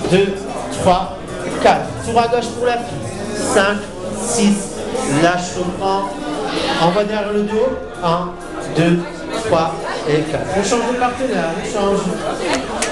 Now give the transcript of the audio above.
2, 3, 4. Tour à gauche pour la fille. 5, 6, lâche, reprend. Envoie derrière le dos. 1, 2, 3 et 4. On change de partenaire, on change.